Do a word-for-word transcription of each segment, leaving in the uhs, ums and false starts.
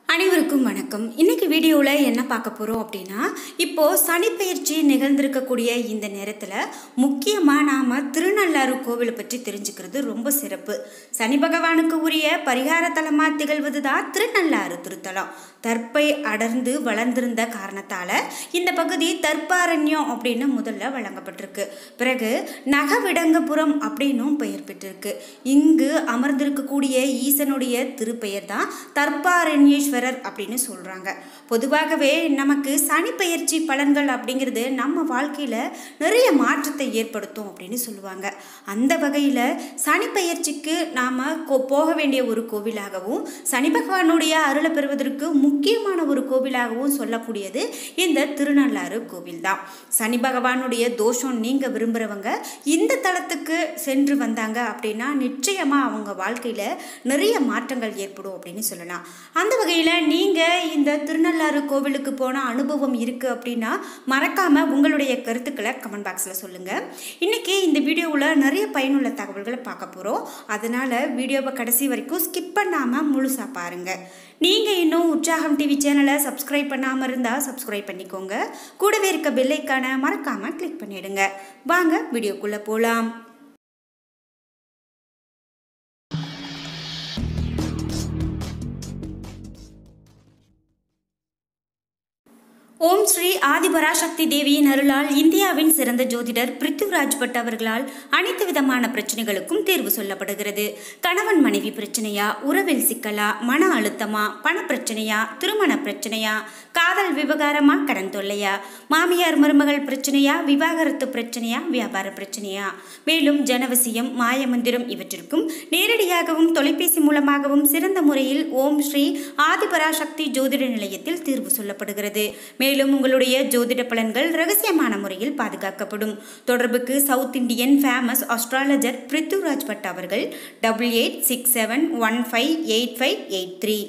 அனைவருக்கும் வணக்கம். இன்னைக்கு வீடியோவில் என்ன பார்க்க போகிறோம் அப்படின்னா, இப்போது சனி பயிற்சி நிகழ்ந்திருக்கக்கூடிய இந்த நேரத்தில் முக்கியமாக நாம் திருநள்ளாறு கோவிலை பற்றி தெரிஞ்சுக்கிறது ரொம்ப சிறப்பு. சனி பகவானுக்கு உரிய பரிகார தலமாக திகழ்வது தான் திருநள்ளாறு திருத்தலம். தற்பை அடர்ந்து வளர்ந்திருந்த காரணத்தால் இந்த பகுதி தர்பாரண்யம் அப்படின்னு முதல்ல வழங்கப்பட்டிருக்கு. பிறகு நகவிடங்கபுரம் அப்படின்னும் பெயர் பெற்றிருக்கு. இங்கு அமர்ந்திருக்கக்கூடிய ஈசனுடைய திருப்பெயர் தான் தர்பாரண்யேஸ்வரர் அப்படின்னு சொல்கிறாங்க. பொதுவாகவே நமக்கு சனி பயிற்சி பலன்கள் அப்படிங்கிறது நம்ம வாழ்க்கையில் நிறைய மாற்றத்தை ஏற்படுத்தும் அப்படின்னு சொல்லுவாங்க. அந்த வகையில் சனி பயிற்சிக்கு நாம் போக வேண்டிய ஒரு கோவிலாகவும் சனி பகவானுடைய அருளை பெறுவதற்கு முக்கியமான ஒரு கோவிலாகவும் சொல்லக்கூடியது இந்த திருநள்ளாறு கோவில் தான். சனி பகவானுடைய தோஷம் நீங்க விரும்புகிறவங்க இந்த தலத்துக்கு சென்று வந்தாங்க அப்படின்னா நிச்சயமாக அவங்க வாழ்க்கையில் நிறைய மாற்றங்கள் ஏற்படும் அப்படின்னு சொல்லலாம். அந்த வகையில் நீங்கள் இந்த திருநள்ளாறு கோவிலுக்கு போன அனுபவம் இருக்குது அப்படின்னா மறக்காமல் உங்களுடைய கருத்துக்களை கமெண்ட் பாக்ஸில் சொல்லுங்கள். இன்றைக்கி இந்த வீடியோவில் நிறைய பயனுள்ள தகவல்களை பார்க்க போகிறோம். அதனால் வீடியோவை கடைசி வரைக்கும் ஸ்கிப் பண்ணாமல் முழுசாக பாருங்கள். நீங்கள் இன்னும் உற்சாகம் டிவி சேனலை சப்ஸ்கிரைப் பண்ணாமல் இருந்தால் சப்ஸ்கிரைப் பண்ணிக்கோங்க. கூடவே இருக்க பெல் ஐக்கானை மறக்காமல் கிளிக் பண்ணிடுங்க. வாங்க வீடியோக்குள்ளே போகலாம். ஓம் ஸ்ரீ ஆதிபராசக்தி தேவியின் அருளால் இந்தியாவின் சிறந்த ஜோதிடர் பிருத்திவிராஜ் பட் அவர்களால் அனைத்து விதமான பிரச்சனைகளுக்கும் தீர்வு சொல்லப்படுகிறது. கணவன் மனைவி பிரச்சனையா, உறவில் சிக்கலா, மன அழுத்தமா, பண பிரச்சனையா, திருமண பிரச்சனையா, காதல் விவகாரமா, கடன் தொல்லையா, மாமியார் மருமகள் பிரச்சனையா, விவாகரத்து பிரச்சனையா, வியாபார பிரச்சனையா, மேலும் ஜனவசியம், மாயமந்திரம் இவற்றிற்கும் நேரடியாகவும் தொலைபேசி மூலமாகவும் சிறந்த முறையில் ஓம் ஸ்ரீ ஆதிபராசக்தி ஜோதிட நிலையத்தில் தீர்வு சொல்லப்படுகிறது. மேலும் உங்களுடைய ஜோதிட பலன்கள் ரகசியமான முறையில் பாதுகாக்கப்படும். தொடர்புக்கு south Indian famous astrologer Prithviraj Bhat அவர்கள் double eight six seven one five eight five eight three.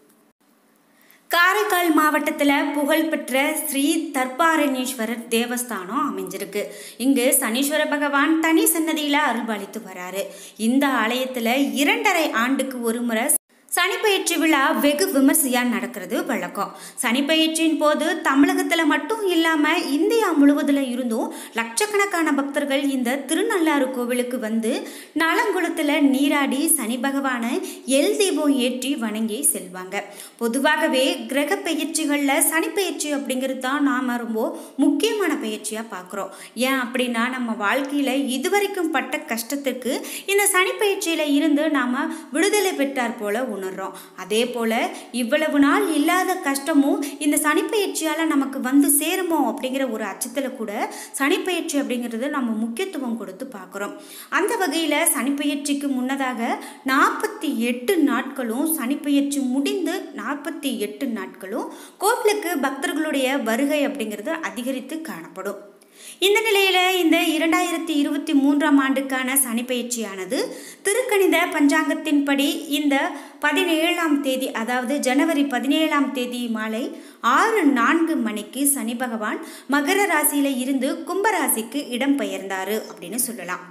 Karaikal மாவட்டத்தில் புகழ்பெற்ற ஸ்ரீ தர்பாரண்யேஸ்வரர் தேவஸ்தானம் அமைஞ்சிருக்கு. இங்கு சனீஸ்வர பகவான் தனி சன்னதியில் அருள்பாலித்து வராரு. இந்த ஆலயத்தில் இரண்டரை ஆண்டுக்கு ஒரு முறை சனிப்பயிற்சி விழா வெகு விமர்சையாக நடக்கிறது வழக்கம். சனிப்பயிற்சியின் போது தமிழகத்தில் மட்டும் இல்லாமல் இந்தியா முழுவதில் இருந்தும் லட்சக்கணக்கான பக்தர்கள் இந்த திருநள்ளாறு கோவிலுக்கு வந்து நலங்குளத்தில் நீராடி சனி பகவானை எல் தீபம் ஏற்றி வணங்கி செல்வாங்க. பொதுவாகவே கிரக பயிற்சிகளில் சனிப்பயிற்சி அப்படிங்கிறது தான் நாம் ரொம்ப முக்கியமான பயிற்சியாக பார்க்குறோம். ஏன் அப்படின்னா நம்ம வாழ்க்கையில் இதுவரைக்கும் பட்ட கஷ்டத்துக்கு இந்த சனிப்பயிற்சியில் இருந்து நாம் விடுதலை பெற்றார் போல உணர்றோம். அதே போல இவ்வளவு நாள் இல்லாத கஷ்டமும் இந்த சனிப்பயிற்சியால் நமக்கு வந்து சேருமோ அப்படிங்கிற ஒரு அச்சத்தில் கூட சனிப்பயிற்சி அப்படிங்கிறது நம்ம முக்கியத்துவம் கொடுத்து பார்க்குறோம். அந்த வகையில் சனிப்பயிற்சிக்கு முன்னதாக நாற்பத்தி எட்டு நாட்களும் சனிப்பயிற்சி முடிந்து நாற்பத்தி எட்டு நாட்களும் கோவிலுக்கு பக்தர்களுடைய வருகை அப்படிங்கிறது அதிகரித்து காணப்படும். இந்த நிலையில் இந்த இரண்டாயிரத்தி இருபத்தி மூன்றாம் ஆண்டுக்கான சனிப்பயிற்சியானது திருக்கணித பஞ்சாங்கத்தின்படி இந்த பதினேழாம் தேதி, அதாவது ஜனவரி பதினேழாம் தேதி மாலை ஆறு நான்கு மணிக்கு சனி பகவான் மகர ராசியில் இருந்து கும்பராசிக்கு இடம் பெயர்ந்தாரு அப்படின்னு சொல்லலாம்.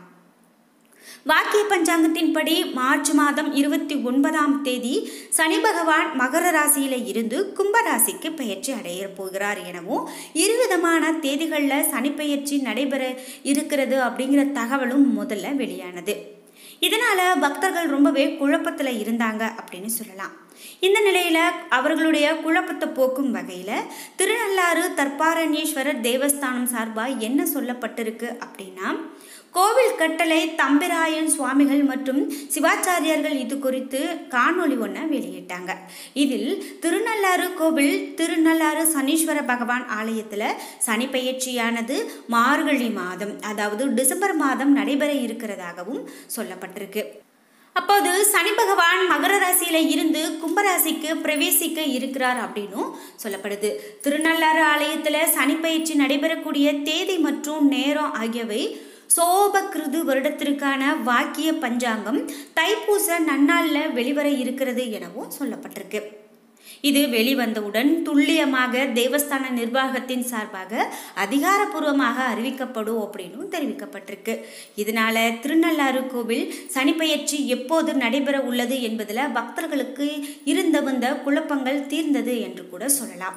வாக்கிய பஞ்சாங்கத்தின்படி மார்ச் மாதம் இருபத்தி ஒன்பதாம் தேதி சனி பகவான் மகர ராசியில இருந்து கும்பராசிக்கு பெயர்ச்சி அடைய போகிறார் எனவும் இருவிதமான தேதிகளில் சனிப்பெயர்ச்சி நடைபெற இருக்கிறது அப்படிங்கிற தகவலும் முதல்ல வெளியானது. இதனால பக்தர்கள் ரொம்பவே குழப்பத்தில் இருந்தாங்க அப்படின்னு சொல்லலாம். இந்த நிலையில் அவர்களுடைய குழப்பத்தை போக்கும் வகையில் திருநள்ளாறு தர்பாரண்யேஸ்வரர் தேவஸ்தானம் சார்பாக என்ன சொல்லப்பட்டிருக்கு அப்படின்னா, கோவில் கட்டளை தம்பிராயன் சுவாமிகள் மற்றும் சிவாச்சாரியார்கள் இது குறித்து காணொளி ஒன்றை வெளியிட்டாங்க. இதில் திருநள்ளாறு கோவில் திருநள்ளாறு சனீஸ்வர பகவான் ஆலயத்தில் சனிப்பெயர்ச்சியானது மார்கழி மாதம், அதாவது டிசம்பர் மாதம் நடைபெற இருக்கிறதாகவும் சொல்லப்பட்டிருக்கு. அப்போது சனி பகவான் மகர ராசியில இருந்து கும்பராசிக்கு பிரவேசிக்க இருக்கிறார் அப்படின்னும் சொல்லப்படுது. திருநள்ளாறு ஆலயத்தில் சனிப்பெயர்ச்சி நடைபெறக்கூடிய தேதி மற்றும் நேரம் ஆகியவை சோபகிருது வருடத்திற்கான வாக்கிய பஞ்சாங்கம் தைப்பூச நன்னாளில் வெளிவர இருக்கிறது எனவும் சொல்லப்பட்டிருக்கு. இது வெளிவந்தவுடன் துல்லியமாக தேவஸ்தான நிர்வாகத்தின் சார்பாக அதிகாரப்பூர்வமாக அறிவிக்கப்படும் அப்படின்னு தெரிவிக்கப்பட்டிருக்கு. இதனால திருநள்ளாறு கோவில் சனிப்பெயர்ச்சி எப்போது நடைபெற உள்ளது என்பதில் பக்தர்களுக்கு இருந்த வந்த குழப்பங்கள் தீர்ந்தது என்று கூட சொல்லலாம்.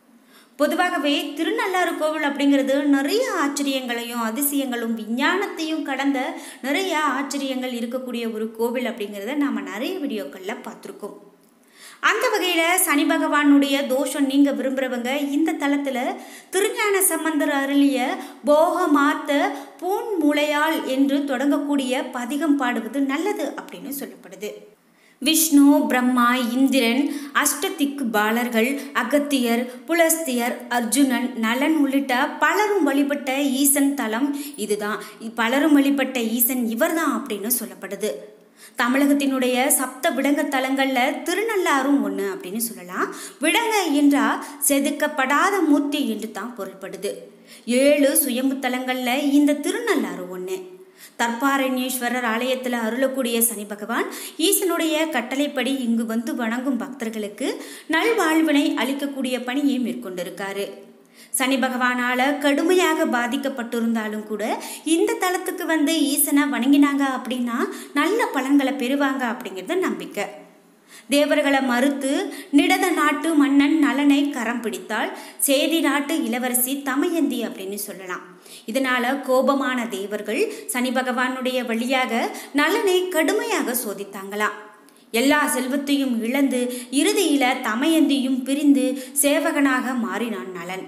பொதுவாகவே திருநள்ளாறு கோவில் அப்படிங்கிறது நிறைய ஆச்சரியங்களையும் அதிசயங்களும் விஞ்ஞானத்தையும் கடந்த நிறைய ஆச்சரியங்கள் இருக்கக்கூடிய ஒரு கோவில் அப்படிங்கிறத நாம் நிறைய வீடியோக்களில் பார்த்துருக்கோம். அந்த வகையில் சனி பகவானுடைய தோஷம் நீங்க விரும்புகிறவங்க இந்த தலத்தில் திருஞான சம்பந்தர் அருளிய போக மாத்த பூன் மூளையால் என்று தொடங்கக்கூடிய பதிகம் பாடுவது நல்லது அப்படின்னு சொல்லப்படுது. விஷ்ணு, பிரம்மா, இந்திரன், அஷ்டதிக்கு பாலர்கள், அகத்தியர், புலஸ்தியர், அர்ஜுனன், நலன் உள்ளிட்ட பலரும் வழிபட்ட ஈசன் தலம் இதுதான். பலரும் வழிபட்ட ஈசன் இவர்தான் அப்படின்னு சொல்லப்படுது. தமிழகத்தினுடைய சப்த விடங்க தலங்களில் திருநள்ளாரும் ஒன்று அப்படின்னு சொல்லலாம். விடங்க என்றால் செதுக்கப்படாத மூர்த்தி என்று தான் பொருள்படுது. ஏழு சுயம்பு தலங்களில் இந்த திருநள்ளாறு ஒன்று. தர்பாரண்யேஸ்வரர் ஆலயத்தில் அருளக்கூடிய சனி பகவான் ஈசனுடைய கட்டளைப்படி இங்கு வந்து வணங்கும் பக்தர்களுக்கு நல்வாழ்வினை அளிக்கக்கூடிய பணியை மேற்கொண்டிருக்காரு. சனி பகவானால கடுமையாக பாதிக்கப்பட்டிருந்தாலும் கூட இந்த தலத்துக்கு வந்து ஈசனை வணங்கினாங்க அப்படின்னா நல்ல பலன்களை பெறுவாங்க அப்படிங்கிறது நம்பிக்கை. தேவர்களை மறுத்து நிடத நாட்டு மன்னன் நலனை கரம் பிடித்தால் சேதி நாட்டு இளவரசி தமயந்தி அப்படின்னு சொல்லலாம். இதனால கோபமான தேவர்கள் சனி பகவானுடைய வழியாக நலனை கடுமையாக சோதித்தாங்களாம். எல்லா செல்வத்தையும் இழந்து இறுதியில தமயந்தியும் பிரிந்து சேவகனாக மாறினான் நலன்.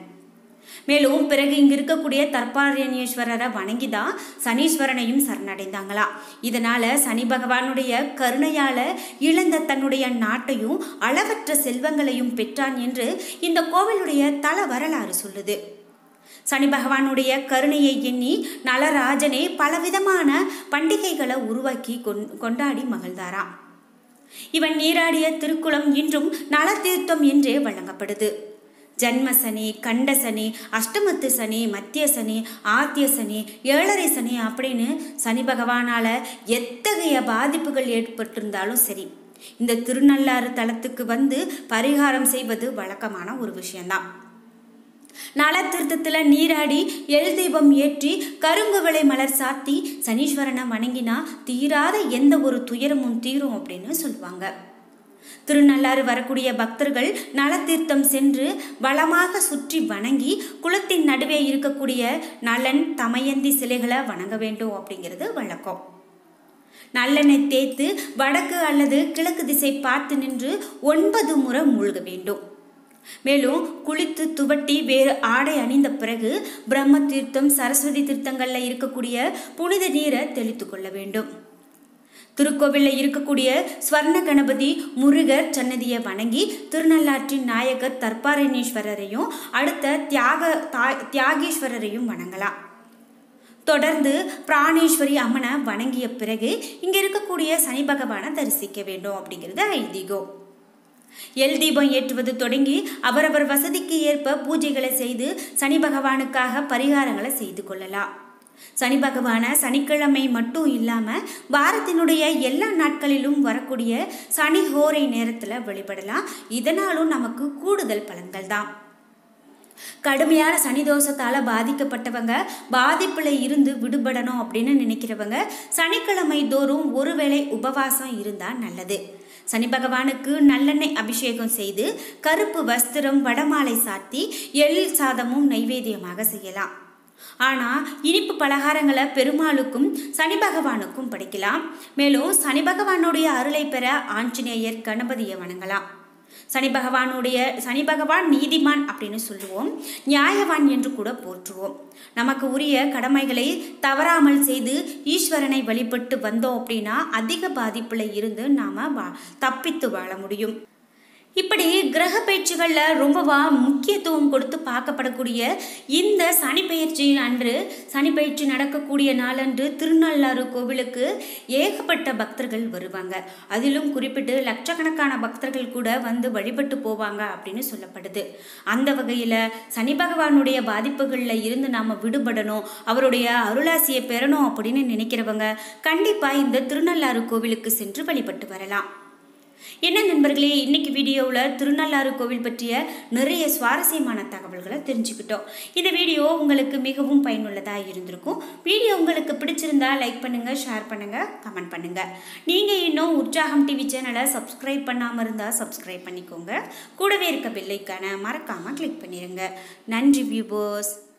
மேலும் பிறகு இங்க இருக்கக்கூடிய தர்பாரண்யேஸ்வரரை வணங்கிதான் சனீஸ்வரனையும் சரணடைந்தாங்களாம். இதனால சனி பகவானுடைய கருணையால இழந்த தன்னுடைய நாட்டையும் அளவற்ற செல்வங்களையும் பெற்றான் என்று இந்த கோவிலுடைய தல வரலாறு சொல்லுது. சனி பகவானுடைய கருணையை எண்ணி நலராஜனே பலவிதமான பண்டிகைகளை உருவாக்கி கொண்டாடி மகிழ்ந்தாராம். இவன் நீராடிய திருக்குளம் இன்றும் நலத்தீர்த்தம் என்றே வழங்கப்படுது. ஜன்ம சனி, கண்ட சனி, அஷ்டமத்து சனி, மத்திய சனி, ஆத்திய சனி, ஏழரை சனி அப்படின்னு சனி பகவானால எத்தகைய பாதிப்புகள் ஏற்பட்டிருந்தாலும் சரி இந்த திருநள்ளாறு தலத்துக்கு வந்து பரிகாரம் செய்வது வழக்கமான ஒரு விஷயம்தான். நல தீர்த்தத்தில் நீராடி எல் தீபம் ஏற்றி கரும்பு விளை மலர் சாத்தி சனீஸ்வரனை வணங்கினா தீராத எந்த ஒரு துயரமும் தீரும் அப்படின்னு சொல்லுவாங்க. திருநள்ளாறு வரக்கூடிய பக்தர்கள் நலத்தீர்த்தம் சென்று வளமாக சுற்றி வணங்கி குளத்தின் நடுவே இருக்கக்கூடிய நலன் தமயந்தி சிலைகளை வணங்க வேண்டும் அப்படிங்கிறது வழக்கம். நல்லெண்ணெய் தேய்த்து வடக்கு அல்லது கிழக்கு திசை பார்த்து நின்று ஒன்பது முறை மூழ்க வேண்டும். மேலும் குளித்து துவட்டி வேறு ஆடை அணிந்த பிறகு பிரம்ம தீர்த்தம், சரஸ்வதி தீர்த்தங்கள்ல இருக்கக்கூடிய புனித நீரை தெளித்து கொள்ள வேண்டும். திருக்கோவிலில் இருக்கக்கூடிய ஸ்வர்ண கணபதி முருகர் சன்னதியை வணங்கி திருநள்ளாற்றின் நாயகர் தர்பாரண்யேஸ்வரரையும் அடுத்த தியாக தியாகேஸ்வரரையும் வணங்கலாம். தொடர்ந்து பிராணேஸ்வரி அம்மனை வணங்கிய பிறகு இங்க இருக்கக்கூடிய சனி பகவானை தரிசிக்க வேண்டும் அப்படிங்கிறது ஐதீகம். எல் தீபம் ஏற்றுவது தொடங்கி அவரவர் வசதிக்கு ஏற்ப பூஜைகளை செய்து சனி பகவானுக்காக பரிகாரங்களை செய்து கொள்ளலாம். சனி பகவான சனிக்கிழமை மட்டும் இல்லாம வாரத்தினுடைய எல்லா நாட்களிலும் வரக்கூடிய சனி ஹோரை நேரத்துல வழிபடலாம். இதனாலும் நமக்கு கூடுதல் பலன்கள் தான். கடுமையான சனி தோஷத்தால பாதிக்கப்பட்டவங்க பாதிப்புல இருந்து விடுபடணும் அப்படின்னு நினைக்கிறவங்க சனிக்கிழமை தோறும் ஒருவேளை உபவாசம் இருந்தா நல்லது. சனி பகவானுக்கு நல்லெண்ணெய் அபிஷேகம் செய்து கருப்பு வஸ்திரம் வடமாலை சாத்தி எள் சாதமும் நைவேத்தியமாக செய்யலாம். ஆனால் இனிப்பு பலகாரங்களை பெருமாளுக்கும் சனி பகவானுக்கும் படைக்கலாம். மேலும் சனி பகவானுடைய அருளை பெற ஆஞ்சநேயர் கணபதியை வணங்கலாம். சனி பகவானுடைய சனி பகவான் நீதிமான் அப்படின்னு சொல்லுவோம், நியாயவான் என்று கூட போற்றுவோம். நமக்கு உரிய கடமைகளை தவறாமல் செய்து ஈஸ்வரனை வழிபட்டு வந்தோம் அப்படின்னா அதிக பாதிப்புல இருந்து நாம வா தப்பித்து வாழ முடியும். இப்படி கிரக பயிற்சிகளில் ரொம்பவா முக்கியத்துவம் கொடுத்து பார்க்கப்படக்கூடிய இந்த சனி பயிற்சி அன்று சனி பயிற்சி நடக்கக்கூடிய நாளன்று திருநள்ளாறு கோவிலுக்கு ஏகப்பட்ட பக்தர்கள் வருவாங்க. அதிலும் குறிப்பிட்டு லட்சக்கணக்கான பக்தர்கள் கூட வந்து வழிபட்டு போவாங்க அப்படின்னு சொல்லப்படுது. அந்த வகையில் சனி பகவானுடைய பாதிப்புகளில் இருந்து நாம் விடுபடணும், அவருடைய அருளாசியை பெறணும் அப்படின்னு நினைக்கிறவங்க கண்டிப்பாக இந்த திருநள்ளாறு கோவிலுக்கு சென்று வழிபட்டு வரலாம். என்ன நண்பர்களே, இன்னைக்கு வீடியோவில் திருநள்ளாறு கோவில் பற்றிய நிறைய சுவாரஸ்யமான தகவல்களை தெரிஞ்சுக்கிட்டோம். இந்த வீடியோ உங்களுக்கு மிகவும் பயனுள்ளதாக இருந்திருக்கும். வீடியோ உங்களுக்கு பிடிச்சிருந்தா லைக் பண்ணுங்க, ஷேர் பண்ணுங்க, கமெண்ட் பண்ணுங்க. நீங்க இன்னும் உற்சாகம் டிவி சேனலை சப்ஸ்கிரைப் பண்ணாமல் இருந்தால் சப்ஸ்கிரைப் பண்ணிக்கோங்க. கூடவே இருக்க பெல் ஐகானை மறக்காம கிளிக் பண்ணிருங்க. நன்றி வியூவர்ஸ்.